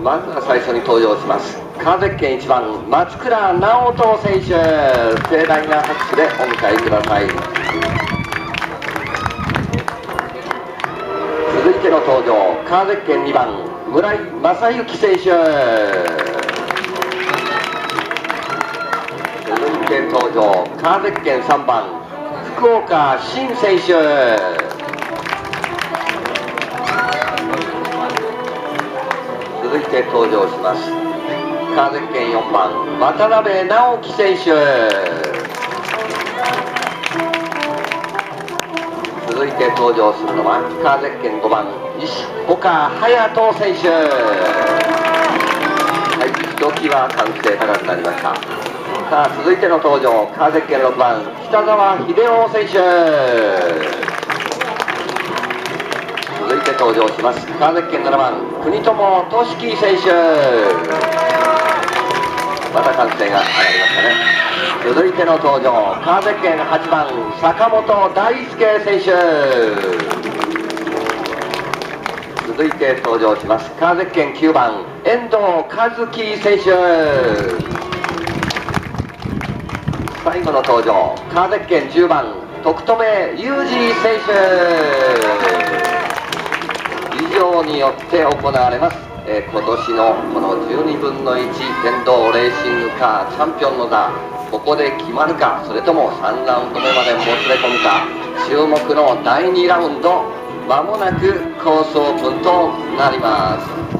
まずは最初に登場します。川崎県1番松倉直人選手、盛大な拍手でお迎えください。続いての登場、川崎県2番村井正幸選手。続いて登場、川崎県3番福岡新選手。続いて登場します。川崎県4番渡辺直樹選手。続いて登場するのは川崎県5番西岡隼人選手。はい、ひときわ歓声高くなりました。さあ続いての登場、川崎県6番北澤秀夫選手。続いて登場します。川崎県7番国友俊樹選手。また歓声が上がりましたね。続いての登場、川崎県8番坂本大輔選手。続いて登場します。川崎県9番遠藤和樹選手。最後の登場、川崎県10番徳留裕二選手。以上によって行われます、今年のこの12分の1電動レーシングカーチャンピオンの座、ここで決まるか、それとも3ラウンド目までもつれ込むか、注目の第2ラウンド、まもなくコースオープンとなります。